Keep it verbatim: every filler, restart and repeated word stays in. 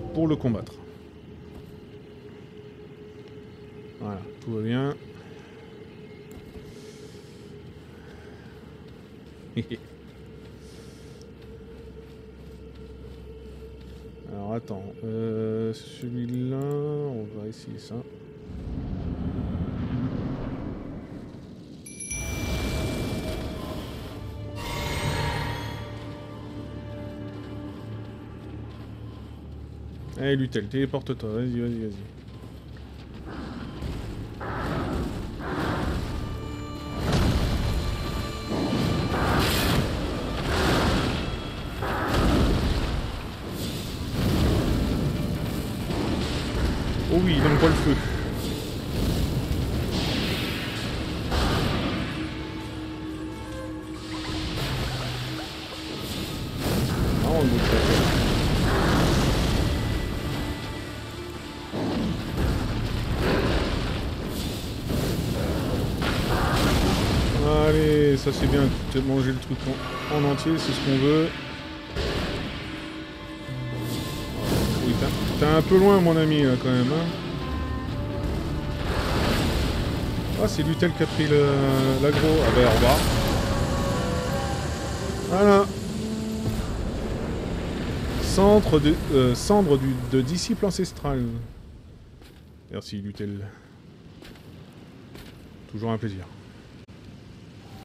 pour le combattre. Voilà, tout va bien. Alors attends, euh, celui-là, on va essayer ça. Allez Lutel, téléporte-toi, vas-y, vas-y, vas-y. Oh oui, il envoie le feu. Ah, on le Allez, ça c'est bien, tu as mangé le truc en, en entier, c'est ce qu'on veut. Oui, t'es un peu loin mon ami là quand même. Hein. Ah, c'est Lutel qui a pris l'aggro. Ah ben, au revoir. Voilà. Centre de, euh, cendre du, de disciple ancestral. Merci Lutel. Toujours un plaisir.